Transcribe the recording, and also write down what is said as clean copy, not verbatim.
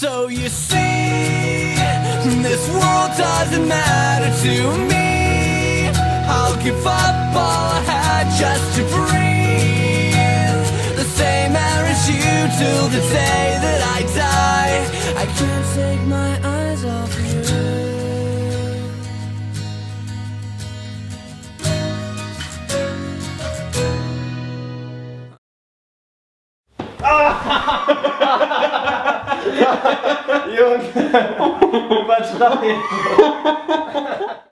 So you see, this world doesn't matter to me. I'll give up all I had just to breathe the same air as you till the day that I die. I can't take my eyes off you. Junge, übertreib.